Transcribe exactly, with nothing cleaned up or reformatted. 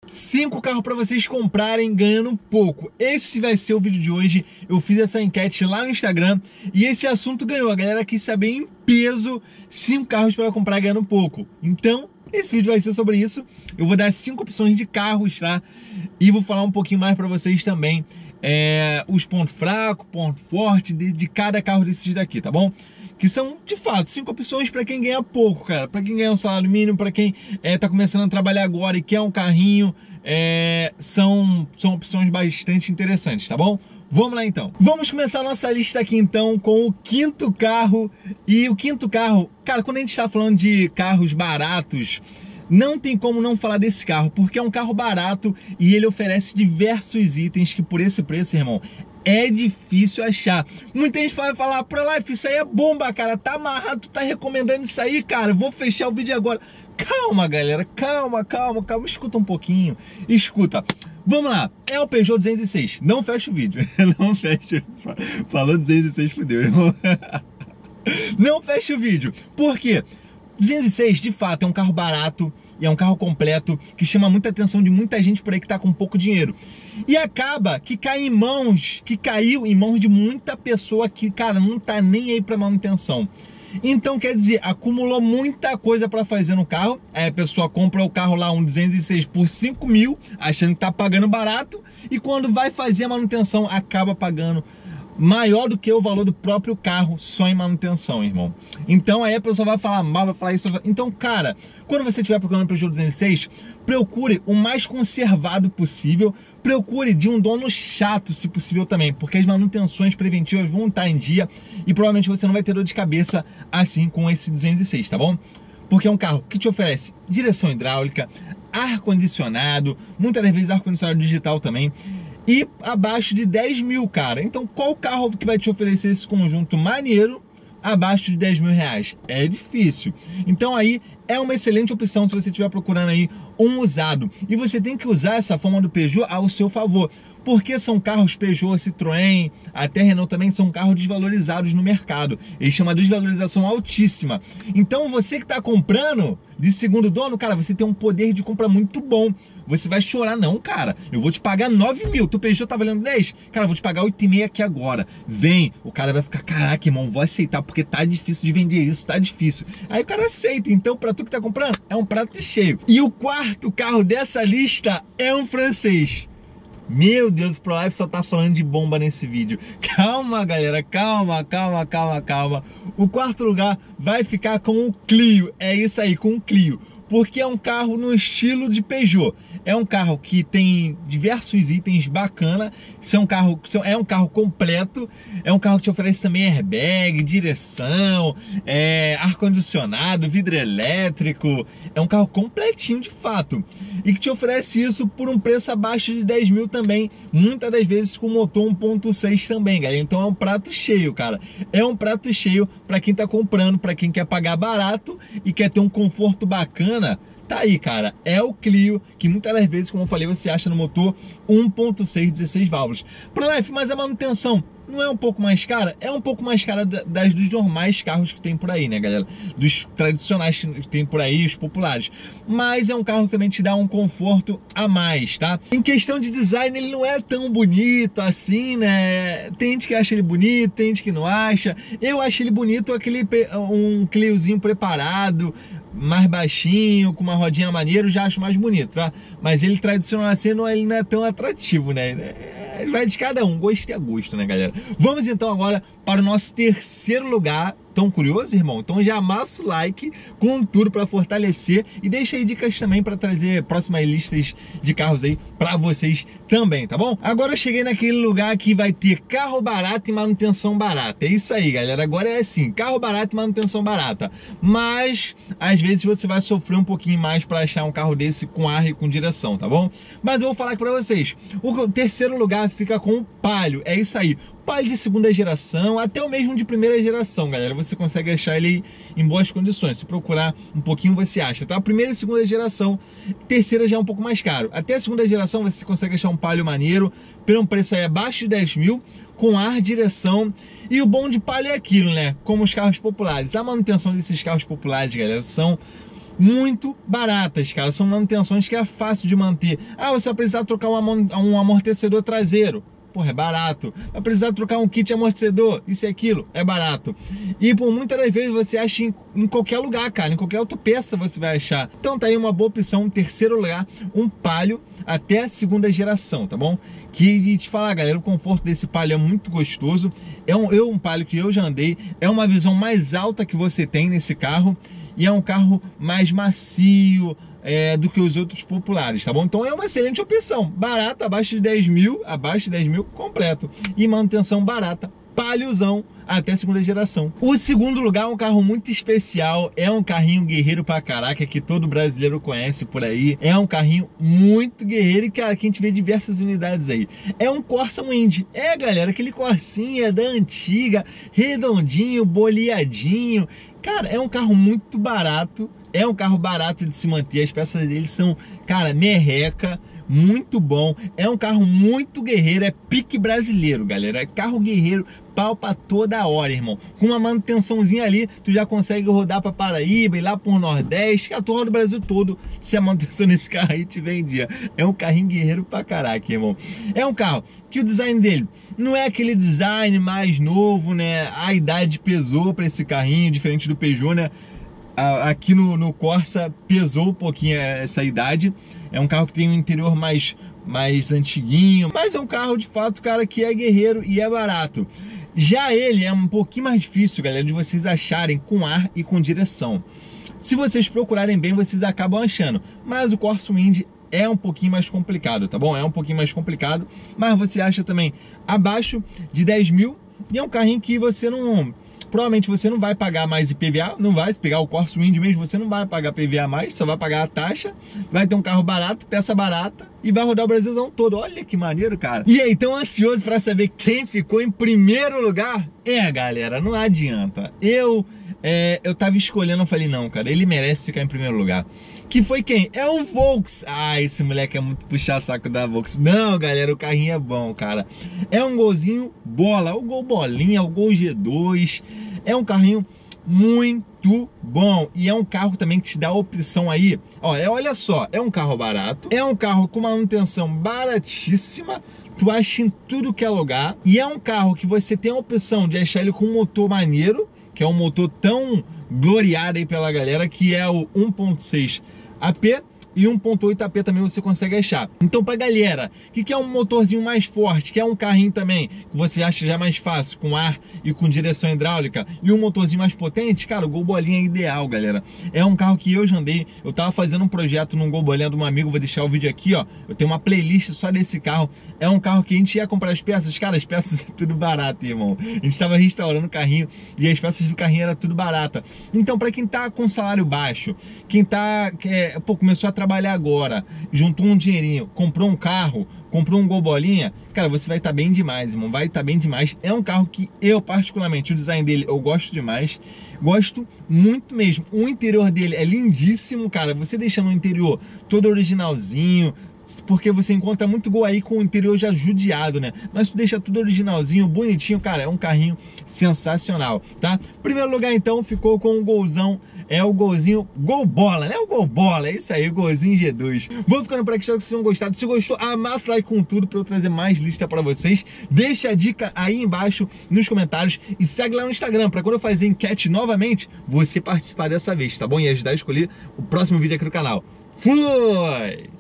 Cinco carros para vocês comprarem ganhando pouco. Esse vai ser o vídeo de hoje. Eu fiz essa enquete lá no Instagram e esse assunto ganhou. A galera quis saber em peso cinco carros para comprar ganhando pouco. Então, esse vídeo vai ser sobre isso. Eu vou dar cinco opções de carros, tá? E vou falar um pouquinho mais para vocês também é, os pontos fracos, ponto forte de, de cada carro desses daqui, tá bom? Que são, de fato, cinco opções para quem ganha pouco, cara. Para quem ganha um salário mínimo, para quem é, tá começando a trabalhar agora e quer um carrinho, é, são, são opções bastante interessantes, tá bom? Vamos lá então. Vamos começar a nossa lista aqui então com o quinto carro. E o quinto carro, cara, quando a gente tá falando de carros baratos, não tem como não falar desse carro, porque é um carro barato e ele oferece diversos itens que por esse preço, irmão, é difícil achar. Muita gente vai falar, ProLife, isso aí é bomba, cara, tá amarrado, tu tá recomendando isso aí, cara, vou fechar o vídeo agora. Calma, galera, calma, calma, calma, escuta um pouquinho, escuta. Vamos lá, é o Peugeot duzentos e seis, não fecha o vídeo, não fecha, falou duzentos e seis, fudeu, irmão. Não fecha o vídeo, por quê? duzentos e seis, de fato, é um carro barato e é um carro completo que chama muita atenção de muita gente por aí que tá com pouco dinheiro. E acaba que cai em mãos, que caiu em mãos de muita pessoa que, cara, não tá nem aí pra manutenção. Então, quer dizer, acumulou muita coisa pra fazer no carro. Aí a pessoa compra o carro lá, um duzentos e seis por cinco mil, achando que tá pagando barato. E quando vai fazer a manutenção, acaba pagando maior do que o valor do próprio carro só em manutenção, irmão. Então aí a pessoa vai falar mal, vai falar isso. Então, cara, quando você estiver procurando o Peugeot duzentos e seis, procure o mais conservado possível. Procure de um dono chato, se possível também, porque as manutenções preventivas vão estar em dia e provavelmente você não vai ter dor de cabeça assim com esse duzentos e seis, tá bom? Porque é um carro que te oferece direção hidráulica, ar-condicionado, muitas das vezes ar-condicionado digital também, e abaixo de dez mil, cara. Então qual carro que vai te oferecer esse conjunto maneiro abaixo de dez mil reais? É difícil. Então aí é uma excelente opção se você estiver procurando aí um usado. E você tem que usar essa forma do Peugeot ao seu favor. Porque são carros Peugeot, Citroën, até Renault também são carros desvalorizados no mercado. Eles chamam de desvalorização altíssima. Então você que está comprando de segundo dono, cara, você tem um poder de compra muito bom. Você vai chorar, não, cara, eu vou te pagar nove mil, tu Peugeot tá valendo dez? Cara, eu vou te pagar oito e meio aqui agora. Vem, o cara vai ficar, caraca, irmão, vou aceitar porque tá difícil de vender isso, tá difícil. Aí o cara aceita, então pra tu que tá comprando, é um prato cheio. E o quarto carro dessa lista é um francês. Meu Deus, o ProLife só tá falando de bomba nesse vídeo. Calma, galera, calma, calma, calma, calma. O quarto lugar vai ficar com o Clio. É isso aí, com o Clio. Porque é um carro no estilo de Peugeot. É um carro que tem diversos itens bacana. É um carro, é um carro completo. É um carro que te oferece também airbag, direção, é, ar-condicionado, vidro elétrico. É um carro completinho de fato. E que te oferece isso por um preço abaixo de dez mil também. Muitas das vezes com motor um ponto seis também, galera. Então é um prato cheio, cara. É um prato cheio para quem tá comprando, para quem quer pagar barato e quer ter um conforto bacana. Tá aí, cara, é o Clio, que muitas das vezes, como eu falei, você acha no motor um ponto seis, dezesseis válvulas. ProLife, mas a manutenção não é um pouco mais cara? É um pouco mais cara das dos normais carros que tem por aí, né, galera? Dos tradicionais que tem por aí, os populares. Mas é um carro que também te dá um conforto a mais, tá? Em questão de design, ele não é tão bonito assim, né? Tem gente que acha ele bonito, tem gente que não acha. Eu acho ele bonito, aquele um Cliozinho preparado, mais baixinho, com uma rodinha maneira, eu já acho mais bonito, tá? Mas ele tradicional assim, não, ele não é tão atrativo, né? Ele vai de cada um, gosto é gosto, né, galera? Vamos então agora para o nosso terceiro lugar. Tão curioso, irmão? Então já amassa o like com tudo para fortalecer e deixa aí dicas também para trazer próximas listas de carros aí para vocês também, tá bom? Agora eu cheguei naquele lugar que vai ter carro barato e manutenção barata. É isso aí, galera. Agora é assim, carro barato e manutenção barata. Mas às vezes você vai sofrer um pouquinho mais para achar um carro desse com ar e com direção, tá bom? Mas eu vou falar aqui para vocês. O terceiro lugar fica com o Palio. É isso aí. Palio de segunda geração, até o mesmo de primeira geração, galera. Você consegue achar ele em boas condições. Se procurar um pouquinho, você acha, tá? Primeira e segunda geração, terceira já é um pouco mais caro. Até a segunda geração você consegue achar um Palio maneiro, pelo um preço aí abaixo de dez mil, com ar, direção. E o bom de Palio é aquilo, né? Como os carros populares. A manutenção desses carros populares, galera, são muito baratas, cara. São manutenções que é fácil de manter. Ah, você vai precisar trocar um amortecedor traseiro. Porra, é barato. Vai precisar trocar um kit amortecedor, isso e aquilo, é barato. E por muitas das vezes você acha em, em qualquer lugar, cara, em qualquer outra peça você vai achar. Então tá aí uma boa opção, em terceiro lugar, um Palio até a segunda geração, tá bom? Que te falar, galera, o conforto desse Palio é muito gostoso. É um, eu, um Palio que eu já andei, é uma visão mais alta que você tem nesse carro e é um carro mais macio, É, do que os outros populares, tá bom? Então é uma excelente opção, barata, abaixo de dez mil, abaixo de dez mil, completo, e manutenção barata, Paliozão, até segunda geração. O segundo lugar é um carro muito especial, é um carrinho guerreiro pra caraca, que todo brasileiro conhece por aí, é um carrinho muito guerreiro e, cara, que a gente vê diversas unidades aí. É um Corsa Wind, é, galera, aquele Corsinha da antiga, redondinho, boleadinho. Cara, é um carro muito barato, é um carro barato de se manter, as peças dele são, cara, merreca, muito bom, é um carro muito guerreiro, é pique brasileiro, galera, é carro guerreiro, pau pra toda hora, irmão. Com uma manutençãozinha ali, tu já consegue rodar pra Paraíba, ir lá pro Nordeste, que a turma do Brasil todo, se a manutenção nesse carro aí te vendia. É um carrinho guerreiro pra caraca, irmão. É um carro que o design dele não é aquele design mais novo, né? A idade pesou pra esse carrinho, diferente do Peugeot, né? Aqui no, no Corsa pesou um pouquinho essa idade. É um carro que tem um interior mais, mais antiguinho, mas é um carro de fato, cara, que é guerreiro e é barato. Já ele é um pouquinho mais difícil, galera, de vocês acharem com ar e com direção. Se vocês procurarem bem, vocês acabam achando. Mas o Corsa Wind é um pouquinho mais complicado, tá bom? É um pouquinho mais complicado, mas você acha também abaixo de dez mil. E é um carrinho que você não... Provavelmente você não vai pagar mais I P V A, não vai, se pegar o Corsa Wind mesmo, você não vai pagar P V A mais, só vai pagar a taxa, vai ter um carro barato, peça barata e vai rodar o Brasilzão todo. Olha que maneiro, cara. E aí, tão ansioso para saber quem ficou em primeiro lugar? É, galera, não adianta. Eu, é, eu tava escolhendo, eu falei, não, cara, ele merece ficar em primeiro lugar. Que foi quem? É o Volks. Ah, esse moleque é muito puxar saco da Volks. Não, galera, o carrinho é bom, cara. É um golzinho bola, o Gol Bolinha, o Gol G dois. É um carrinho muito bom. E é um carro também que te dá a opção aí. Olha, olha só, é um carro barato. É um carro com uma manutenção baratíssima. Tu acha em tudo que é lugar. E é um carro que você tem a opção de achar ele com um motor maneiro, que é um motor tão gloriado aí pela galera, que é o um ponto seis A P e um ponto oito A P também você consegue achar. Então pra galera que quer um motorzinho mais forte, que é um carrinho também que você acha já mais fácil, com ar e com direção hidráulica, e um motorzinho mais potente, cara, o Gol Bolinha é ideal, galera. É um carro que eu já andei, eu tava fazendo um projeto num Gol Bolinha de um amigo, vou deixar o vídeo aqui, ó, eu tenho uma playlist só desse carro. É um carro que a gente ia comprar as peças, cara, as peças é tudo barato, irmão. A gente tava restaurando o carrinho e as peças do carrinho era tudo barata. Então pra quem tá com salário baixo, quem tá, é, pô, começou a trabalhar agora, juntou um dinheirinho, comprou um carro, comprou um Gol Bolinha, cara, você vai estar tá bem demais, irmão, vai estar tá bem demais. É um carro que eu, particularmente, o design dele eu gosto demais, gosto muito mesmo. O interior dele é lindíssimo, cara, você deixando o interior todo originalzinho, porque você encontra muito Gol aí com o interior já judiado, né? Mas tu deixa tudo originalzinho, bonitinho, cara, é um carrinho sensacional, tá? Primeiro lugar, então, ficou com o Golzão, é o Golzinho Gol Bola, né? O Gol Bola, é isso aí, o Golzinho G dois. Vou ficando por aqui, espero que vocês tenham gostado. Se gostou, amassa o like com tudo pra eu trazer mais lista pra vocês. Deixa a dica aí embaixo nos comentários e segue lá no Instagram, pra quando eu fazer enquete novamente, você participar dessa vez, tá bom? E ajudar a escolher o próximo vídeo aqui do canal. Fui!